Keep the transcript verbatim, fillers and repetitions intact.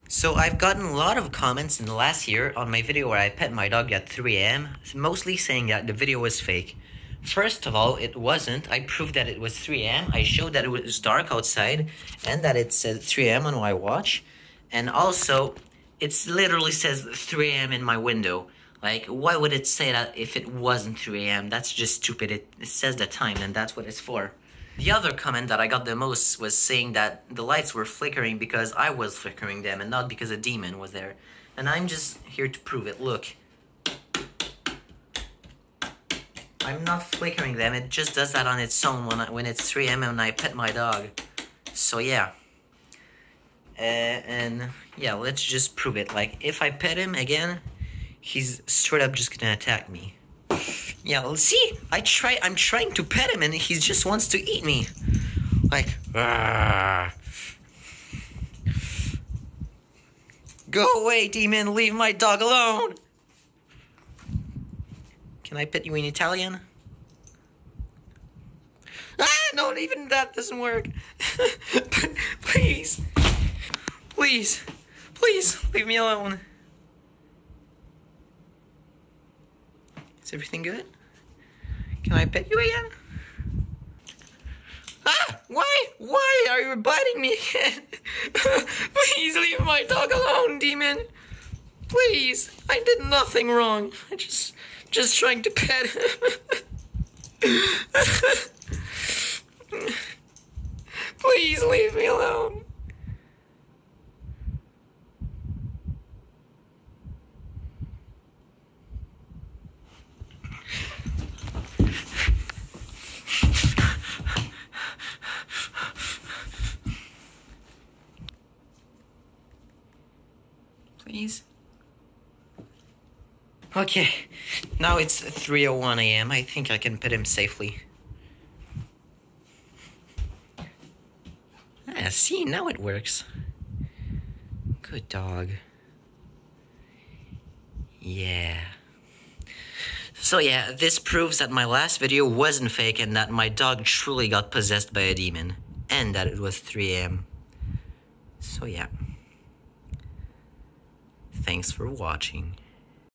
So I've gotten a lot of comments in the last year on my video where I pet my dog at three A M, mostly saying that the video was fake. First of all, it wasn't. I proved that it was three A M I showed that it was dark outside and that it said three A M on my watch. And also, it literally says three A M in my window. Like, why would it say that if it wasn't three A M? That's just stupid. It, it says the time, and that's what it's for. The other comment that I got the most was saying that the lights were flickering because I was flickering them and not because a demon was there. And I'm just here to prove it. Look. I'm not flickering them. It just does that on its own when, I, when it's three A M and I pet my dog. So yeah. Uh, and yeah, let's just prove it. Like, if I pet him again, he's straight up just gonna attack me. Yeah, let's see. I try. I'm trying to pet him, and he just wants to eat me. Like, Argh. Go away, demon! Leave my dog alone. Can I pet you in Italian? Ah, no, even that doesn't work. Please, please, please, leave me alone. Is everything good? Can I pet you again? Ah! Why? Why are you biting me again? Please leave my dog alone, demon. Please. I did nothing wrong. I just, just trying to pet him. Please leave me alone. Please? Okay, now it's three oh one A M I think I can pet him safely. Ah, see, now it works. Good dog. Yeah. So yeah, this proves that my last video wasn't fake and that my dog truly got possessed by a demon. And that it was three A M So yeah. Thanks for watching.